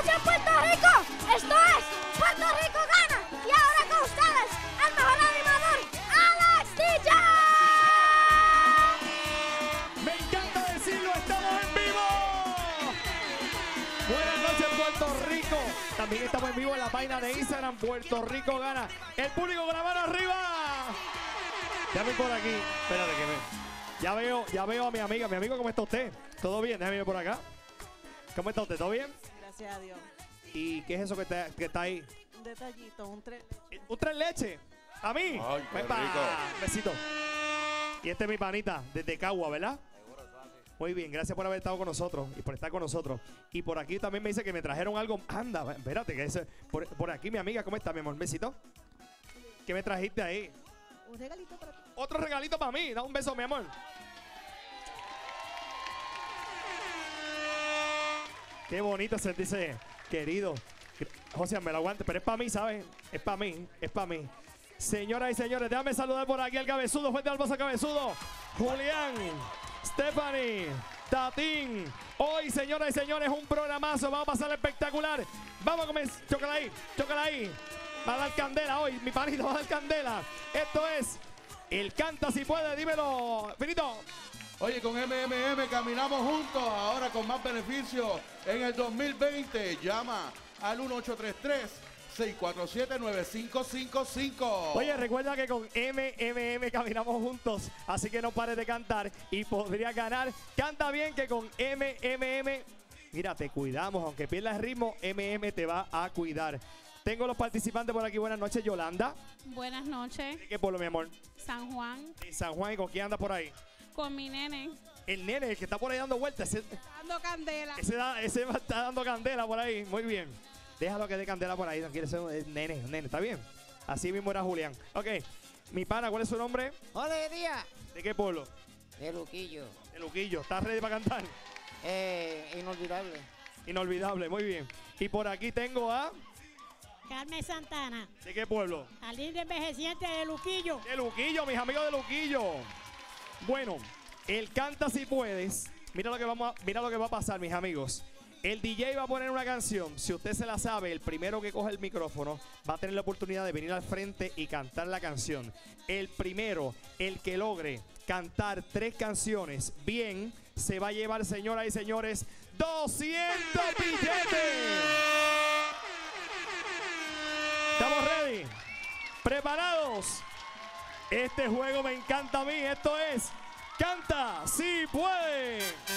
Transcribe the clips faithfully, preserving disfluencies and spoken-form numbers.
noche en Puerto Rico. Esto es Puerto Rico Gana. Y ahora con ustedes, el mejor animador, Alex D J. Me encanta decirlo, estamos en vivo. Buenas noches, Puerto Rico. También estamos en vivo en la página de Instagram, Puerto Rico Gana. El público con la mano arriba. Déjame por aquí. Espérate que me... Ya veo, ya veo a mi amiga. Mi amigo, ¿cómo está usted? ¿Todo bien? Déjame ver por acá. ¿Cómo está usted? ¿Todo bien? Gracias a Dios. ¿Y qué es eso que está, que está ahí? Un detallito, un tres. ¿Un tres leche? ¿A mí? Ay, qué Epa, rico. besito. Y este es mi panita, desde Cagua, ¿verdad? Muy bien, gracias por haber estado con nosotros y por estar con nosotros. Y por aquí también me dice que me trajeron algo. Anda, espérate, que ese, por, por aquí mi amiga, ¿cómo está, mi amor? Besito. ¿Qué me trajiste ahí? Un regalito para ti. Otro regalito para mí. Da un beso, mi amor. Qué bonito se dice, querido. José, me lo aguante, pero es para mí, ¿sabes? Es para mí, es para mí. Señoras y señores, déjame saludar por aquí al cabezudo. Fuerte al paso cabezudo. Julián, Stephanie, Tatín. Hoy, señoras y señores, un programazo. Vamos a pasar espectacular. Vamos a comenzar. Chócala ahí, chócala ahí. Va a dar candela hoy. Mi panito va a dar candela. Esto es el Canta Si Puede. Dímelo, Finito. Oye, con M M M caminamos juntos, ahora con más beneficios en el dos mil veinte. Llama al uno ocho tres tres, seis cuatro siete, nueve cinco cinco cinco. Oye, recuerda que con M M M caminamos juntos, así que no pares de cantar y podrías ganar. Canta bien que con M M M, mira, te cuidamos, aunque pierdas el ritmo, M M te va a cuidar. Tengo los participantes por aquí. Buenas noches, Yolanda. Buenas noches. ¿De qué pueblo, mi amor? San Juan. En San Juan. ¿Y con quién anda por ahí? Con mi nene. El nene, el que está por ahí dando vueltas. Ese, Dando candela. ese, da, ese va- está dando candela por ahí. Muy bien. Déjalo que dé candela por ahí. Tranquilo, ese es un nene, un nene. ¿Está bien? Así mismo era Julián. Ok. Mi pana, ¿cuál es su nombre? Hola, día. ¿De qué pueblo? De Luquillo. De Luquillo. ¿Estás ready para cantar? Eh, inolvidable. Inolvidable. Muy bien. Y por aquí tengo a... Carmen Santana, ¿De qué pueblo? Jardín de Envejecientes de Luquillo. De Luquillo, mis amigos de Luquillo. Bueno, el Canta Si Puedes. Mira lo que vamos a, mira lo que va a pasar, mis amigos. El D J va a poner una canción. Si usted se la sabe, el primero que coge el micrófono va a tener la oportunidad de venir al frente y cantar la canción. El primero, el que logre cantar tres canciones bien, se va a llevar, señoras y señores, doscientos billetes. ¿Estamos ready? ¿Preparados? Este juego me encanta a mí. Esto es Canta Si Puede.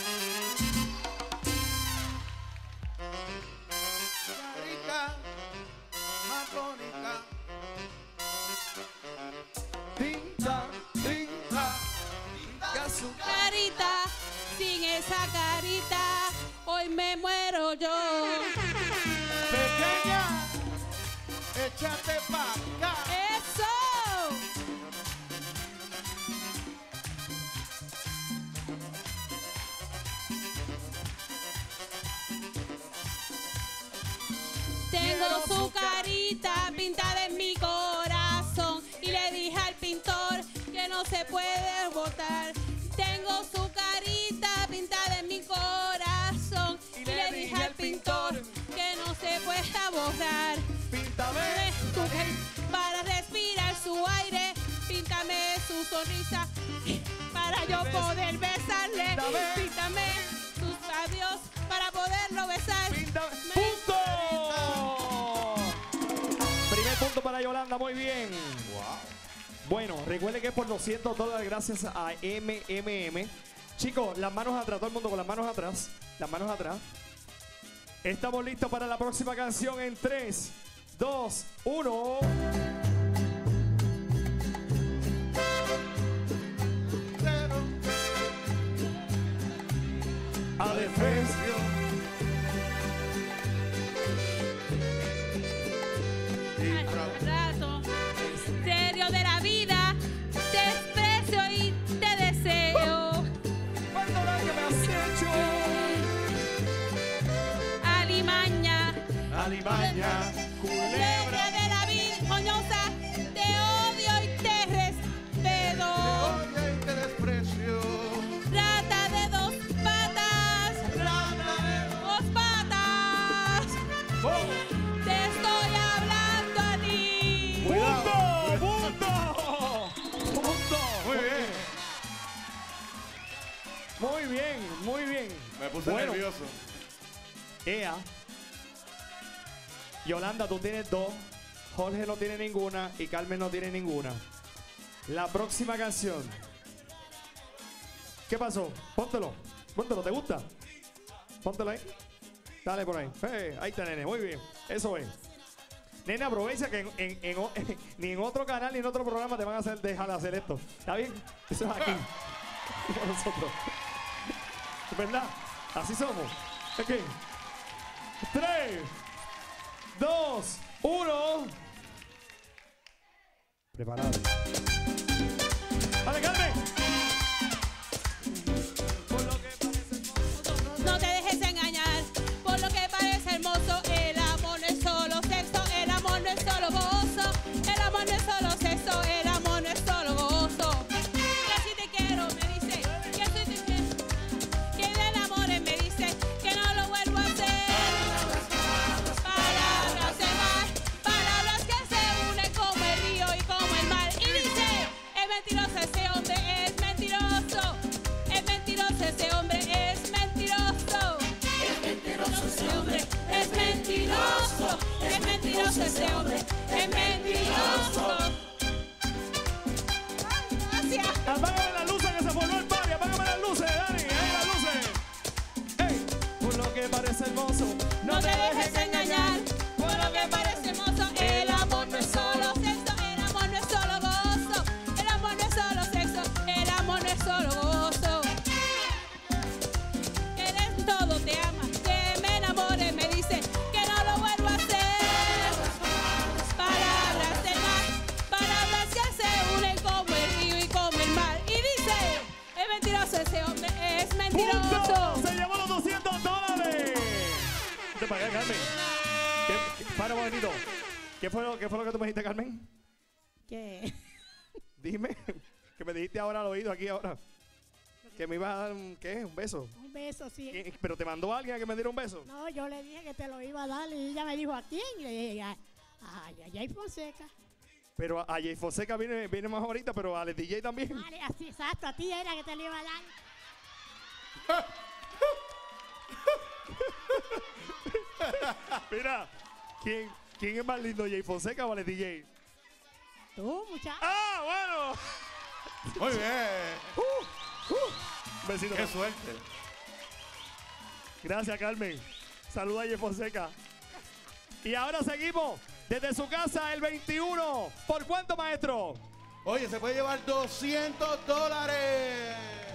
Carita más bonita. Tinta, tinta. Carita, sin esa carita, hoy me muero yo. Pequeña, échate pa' acá. ¡Eso! Tengo su carita pintada en mi corazón y le dije al pintor que no se puede botar. Tengo su carita pintada en mi corazón y le dije al pintor que no se puede borrar. Píntame. Para respirar su aire, píntame su sonrisa para yo poder besarle. Píntame. Píntame sus labios para poderlo besar. Píntame. Me- ¡Punto! Primer punto para Yolanda, muy bien. Bueno, recuerde que es por doscientos dólares gracias a M M M. Chicos, las manos atrás, todo el mundo con las manos atrás. Las manos atrás. Estamos listos para la próxima canción en tres, dos, uno. A defensa. Al rato, serio de la vida, te desprecio y te deseo. ¿Cuánto daño me has hecho? Alimaña, Alimaña, culebra. culebra de la vida joñosa, te odio y te respeto. Oye y te desprecio. Rata de dos patas, Rata de dos patas. Muy bien, muy bien. Me puse Bueno, nervioso. Ea. Yolanda, tú tienes dos. Jorge no tiene ninguna y Carmen no tiene ninguna. La próxima canción. ¿Qué pasó? Póntelo. Póntelo, ¿te gusta? Póntelo ahí. Dale por ahí. Eh, ahí está, nene. Muy bien. Eso es. Nene, aprovecha que en, en- en o- ni en otro canal ni en otro programa te van a hacer, dejar de hacer esto. ¿Está bien? Eso es aquí. Con nosotros. ¿Verdad? Así somos. Ok. Tres, dos, uno. Preparado. ¡Dale, Carmen! Por lo que parece hermoso. No te dejes engañar por lo que parece hermoso. El amor no es solo sexo, el amor no es solo gozo. El amor no es solo sexo, el amor no es solo gozo. Que si te quiero, me dice, que si te quiero, que me enamore, me dice, que no lo vuelvo a hacer. Palabras de mar, palabras que se unen como el río y como el mar. Y dice, es mentiroso ese hombre, es mentiroso. Es mentiroso ese hombre, es mentiroso. Es mentiroso ese hombre, es mentiroso. Es mentiroso ese hombre, es mentiroso. Gracias. Apágame las luces que se formó el party. Apágame las luces, Dani. Ahí las luces. Ey, por lo que parece hermoso. No te dejes engañar por lo que parece hermoso. El amor no es solo sexo, el amor no es solo gozo. El amor no es solo sexo, el amor no es solo gozo. Él en todo te ama, que me enamore, me dice que no lo vuelvo a hacer. Palabras del mar, palabras que se unen como el río y como el mar. Y dice, es mentiroso ese hombre, es mentiroso. ¡Punto! Se llevó los doscientos dólares. Vente para acá, Carmen. ¿Qué, qué- para un momentito. ¿Qué fue, lo, ¿Qué fue lo que tú me dijiste, Carmen? ¿Qué? Dime. Que me dijiste ahora al oído aquí ahora. Que me ibas a dar un, ¿qué? Un beso. Un beso, sí. ¿Qué? ¿Pero te mandó alguien a que me diera un beso? No, yo le dije que te lo iba a dar y ella me dijo, ¿a quién? Y le dije, a, a, a Jay Fonseca. Pero a, a Jay Fonseca viene, viene más ahorita, pero a Ale D J también. Vale, así, exacto, a ti era que te lo iba a dar. Mira, ¿quién, ¿quién es más lindo, Jay Fonseca o Ale D J? Tú, muchacho. ¡Ah, bueno! Muy bien. Uh, uh. Un besito. Qué suerte. Gracias, Carmen. Saluda a Jay Fonseca. Y ahora seguimos desde su casa el veintiuno. ¿Por cuánto, maestro? Oye, se puede llevar doscientos dólares.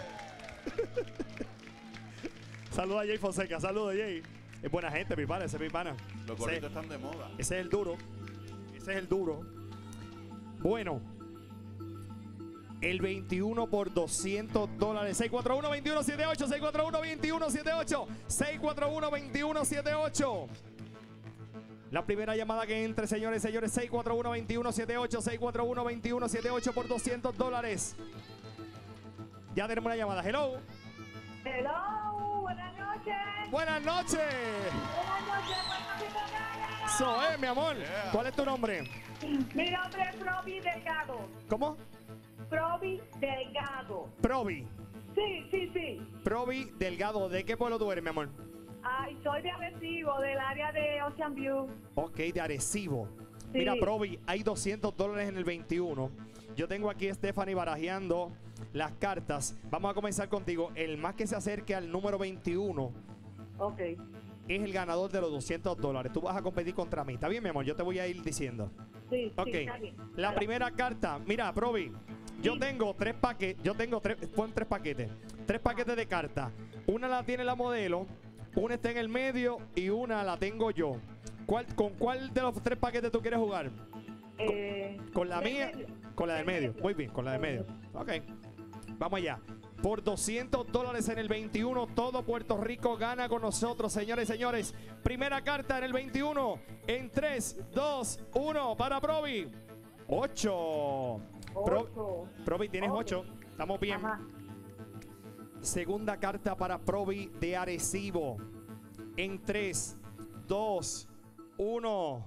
Saluda a Jay Fonseca. Saluda, Jay. Es buena gente, mi pana. Ese es mi pana. Los Ese- gorritos están de moda. Ese es el duro. Ese es el duro. Bueno. El veintiuno por doscientos dólares. seis cuatro uno, dos uno siete ocho. seis cuatro uno, dos uno siete ocho. seis cuatro uno, dos uno siete ocho. La primera llamada que entre, señores y señores. seis cuatro uno, dos uno siete ocho. seis cuatro uno, dos uno siete ocho por doscientos dólares. Ya tenemos una llamada. Hello. Hello, buenas noches. Buenas noches. Buenas noches, Puerto Rico Gana. Zoe, mi amor. Yeah. ¿Cuál es tu nombre? Mi nombre es Provi Delgado. ¿Cómo? Provi Delgado. Provi. Sí, sí, sí. Provi Delgado. ¿De qué pueblo tú eres, mi amor? Ay, soy de Arecibo, del área de Ocean View. Ok, de Arecibo. Sí. Mira, Provi, hay doscientos dólares en el veintiuno. Yo tengo aquí a Stephanie barajeando las cartas. Vamos a comenzar contigo. El más que se acerque al número veintiuno Ok. es el ganador de los doscientos dólares. Tú vas a competir contra mí. ¿Está bien, mi amor? Yo te voy a ir diciendo. Sí, Ok. sí, está bien. La Dale. primera carta. Mira, Provi. Yo Sí. tengo tres paquetes. Yo tengo tres. Pon tres paquetes. Tres paquetes de cartas. Una la tiene la modelo. Una está en el medio. Y una la tengo yo. ¿Cuál, ¿Con cuál de los tres paquetes tú quieres jugar? Eh, ¿Con la del mía? medio. Con la del Del medio. medio. Muy bien, con la del medio. Ok. Vamos allá. Por doscientos dólares en el veintiuno, todo Puerto Rico gana con nosotros, señores y señores. Primera carta en el veintiuno. En tres, dos, uno. Para Provi. ocho. Pro- Ocho. Provi, tienes Ok. ocho. Estamos bien. Ajá. Segunda carta para Provi de Arecibo. En tres, dos, uno.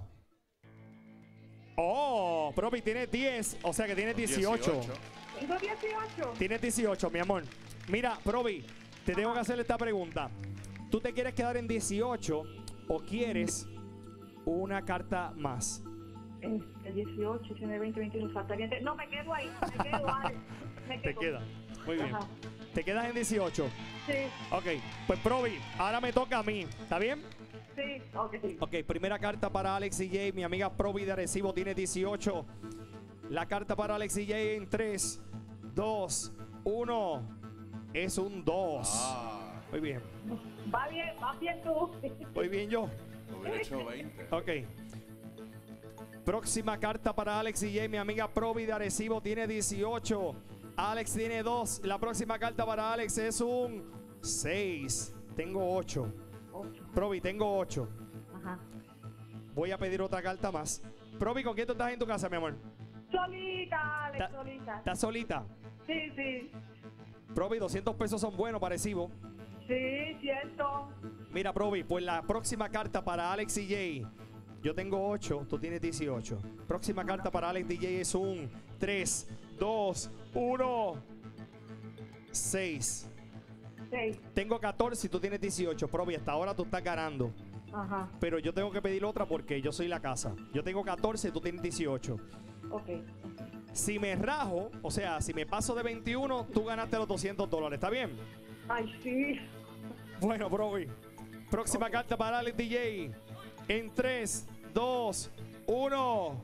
Oh, Provi tiene diez. O sea que tiene dieciocho. ¿Tengo dieciocho? Tienes dieciocho, mi amor. Mira, Provi, Te tengo que hacer esta pregunta. ¿Tú te quieres quedar en dieciocho o quieres una carta más? Este, dieciocho, diecinueve, veinte, veintiuno, faltaría. No, me quedo ahí. Me quedo, Alex. Me Te quedo. queda. Muy bien. Ajá. ¿Te quedas en dieciocho? Sí, Ok. Pues Provi, ahora me toca a mí. ¿Está bien? sí, ok, sí. Ok, primera carta para Alex y Jay. Mi amiga Provi de Arecibo tiene dieciocho. La carta para Alex y Jay en tres, dos, uno. Es un dos. Ah, Muy bien. Va bien, va bien tú. Muy bien yo. hubiera hecho veinte. Ok. Próxima carta para Alex y Jay. Mi amiga Provi de Arecibo tiene dieciocho. Alex tiene dos. La próxima carta para Alex es un seis. Tengo ocho. Ocho. Provi, tengo ocho. Ajá. Voy a pedir otra carta más. Provi, ¿con quién tú estás en tu casa, mi amor? Solita, Alex, Ta- solita. ¿Estás solita? Sí, sí. Provi, doscientos pesos son buenos para Arecibo. Sí, cierto. Mira, Provi, pues la próxima carta para Alex y Jay. Yo tengo ocho, tú tienes dieciocho. Próxima carta para Alex y Jay es un tres, dos, uno, seis. Seis. Tengo catorce y tú tienes dieciocho. Provi, hasta ahora tú estás ganando. Ajá. Pero yo tengo que pedir otra porque yo soy la casa. Yo tengo catorce y tú tienes dieciocho. Ok. Si me rajo, o sea, si me paso de veintiuno, tú ganaste los doscientos dólares. ¿Está bien? Ay, sí. Bueno, Provi. Próxima carta para Alex D J. En tres, dos, uno.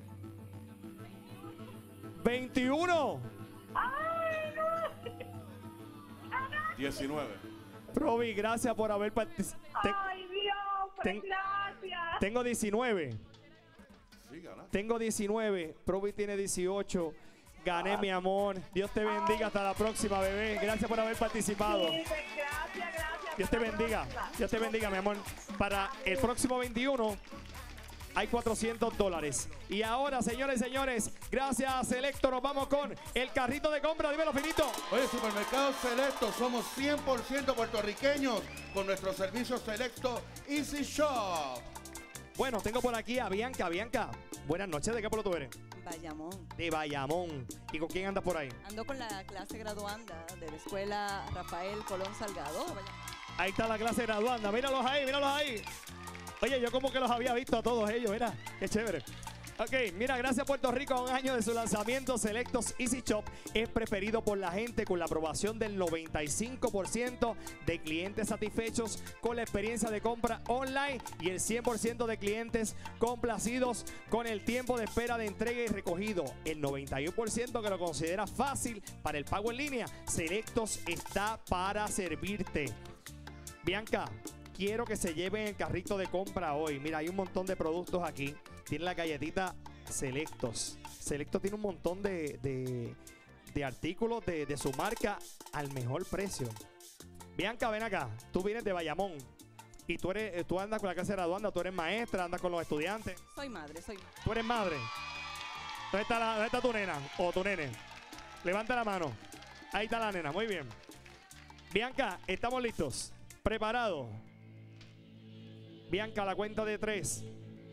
veintiuno. Ay, no. diecinueve. Provi, gracias por haber participado. Ay, Dios, pues ten- gracias. Tengo diecinueve. Sí, ganaste. Tengo diecinueve. Provi tiene dieciocho. Gané, mi amor. Dios te bendiga. Hasta la próxima, bebé. Gracias por haber participado. Sí, pues, gracias, gracias. Dios te Hasta la bendiga. próxima. Dios te bendiga, mi amor. Para el próximo veintiuno hay cuatrocientos dólares. Y ahora, señores y señores, gracias, Selecto. Nos vamos con el carrito de compra. Dímelo, Finito. Oye, Supermercado Selecto, somos cien por ciento puertorriqueños con nuestro servicio Selecto Easy Shop. Bueno, tengo por aquí a Bianca. Bianca, buenas noches. ¿De qué pueblo tú eres? Bayamón. De Bayamón. ¿Y con quién andas por ahí? Ando con la clase graduanda de la escuela Rafael Colón Salgado. Bayamón. Ahí está la clase graduanda. Míralos ahí, míralos ahí. Oye, yo como que los había visto a todos ellos, mira. Qué chévere. Ok, mira, gracias Puerto Rico, a un año de su lanzamiento, Selectos Easy Shop es preferido por la gente con la aprobación del noventa y cinco por ciento de clientes satisfechos con la experiencia de compra online y el cien por ciento de clientes complacidos con el tiempo de espera de entrega y recogido. El noventa y uno por ciento que lo considera fácil para el pago en línea. Selectos está para servirte. Bianca, quiero que se lleven el carrito de compra hoy. Mira, hay un montón de productos aquí. Tiene la galletita Selectos. Selectos tiene un montón de, de, de artículos de, de su marca al mejor precio. Bianca, ven acá. Tú vienes de Bayamón. Y tú, eres, tú andas con la clase graduanda. Tú eres maestra, andas con los estudiantes. Soy madre, soy Tú eres madre. ¿Dónde está, la, dónde está tu nena o tu nene? Levanta la mano. Ahí está la nena. Muy bien. Bianca, estamos listos. Preparados. Bianca, la cuenta de tres.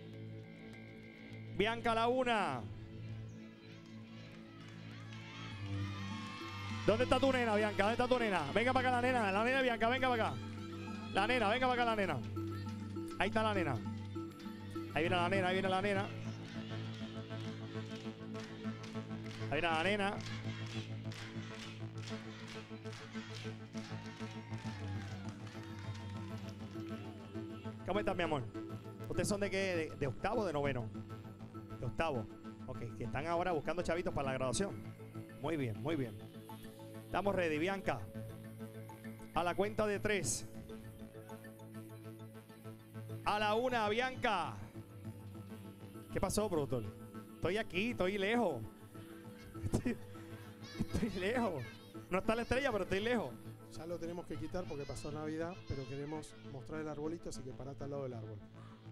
Bianca, la una. ¿Dónde está tu nena, Bianca? ¿Dónde está tu nena? Venga para acá la nena. La nena, Bianca, venga para acá. La nena, venga para acá la nena. Ahí está la nena. Ahí viene la nena, ahí viene la nena. Ahí viene la nena. ¿Cómo estás, mi amor? ¿Ustedes son de qué? ¿De, de octavo o de noveno? De octavo. Ok, que están ahora buscando chavitos para la graduación. Muy bien, muy bien. Estamos ready, Bianca. A la cuenta de tres. A la una, Bianca. ¿Qué pasó, productor? Estoy aquí, estoy lejos. Estoy, estoy lejos. No está la estrella, pero estoy lejos. Ya lo tenemos que quitar porque pasó Navidad, pero queremos mostrar el arbolito, así que parate al lado del árbol.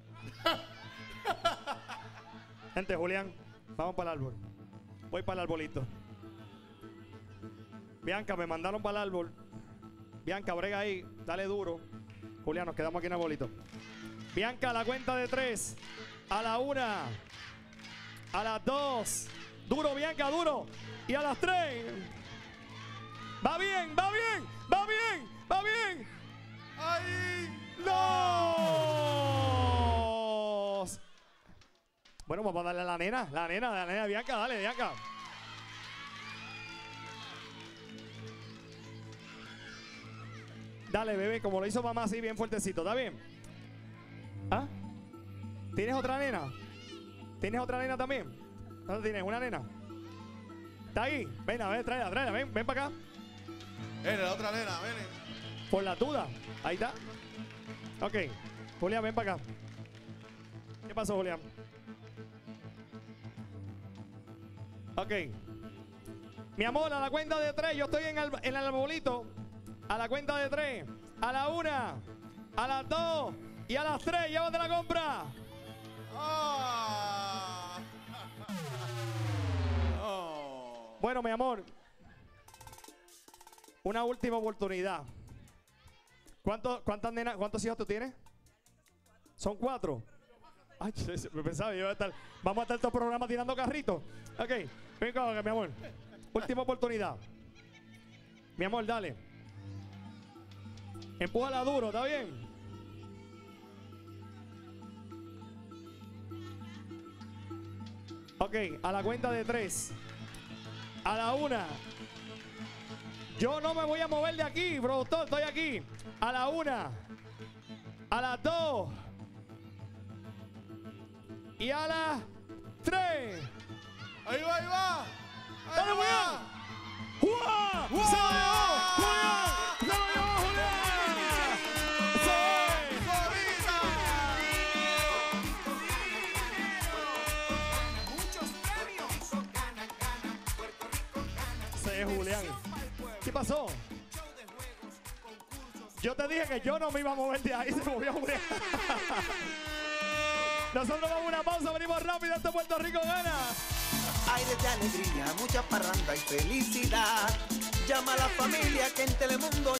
Gente, Julián, vamos para el árbol. Voy para el arbolito. Bianca, me mandaron para el árbol. Bianca, brega ahí, dale duro. Julián, nos quedamos aquí en el arbolito. Bianca, a la cuenta de tres. A la una. A las dos. Duro, Bianca, duro. Y a las tres. Va bien, va bien, va bien, va Bueno, vamos a darle a la nena, la nena, la nena Bianca, dale, Bianca. Dale, bebé, como lo hizo mamá así, bien fuertecito, ¿está bien? ¿Ah? ¿Tienes otra nena? ¿Tienes otra nena también? ¿Dónde tienes? ¿Una nena? ¿Está ahí? Ven, a ver, tráela, tráela, ven, ven para acá. Ven, la otra nena, ven. Por la duda. Ahí está. Ok. Julián, ven para acá. ¿Qué pasó, Julián? Ok. Mi amor, a la cuenta de tres, yo estoy en el, en el arbolito. A la cuenta de tres. A la una. A las dos. Y a las tres. Llévate la compra. Oh. Oh. Bueno, mi amor. Una última oportunidad. ¿Cuánto, cuántas nenas, ¿Cuántos hijos tú tienes? ¿Son cuatro? Ay, me pensaba, yo iba a estar, vamos a estar todo el programa tirando carritos. Ok, venga acá, mi amor. Última oportunidad. Mi amor, dale. Empújala duro, ¿está bien? Ok, a la cuenta de tres. A la una. Yo no me voy a mover de aquí, productor, estoy aquí. A la una. A las dos. Y a las tres. Ahí va, ahí va. Ahí ¡Dale, va. Julián! ¡Juan! ¡Se lo llevó! ¡Julián! ¡Se lo llevó, Julián! ¡Sí! ¡Se es Julián! ¿Qué pasó? Yo te dije que yo no me iba a mover de ahí, se movió Julián. Nosotros vamos a una pausa, venimos rápido, este Puerto Rico gana. Aires de alegría, mucha parranda y felicidad. Llama a la familia que en Telemundo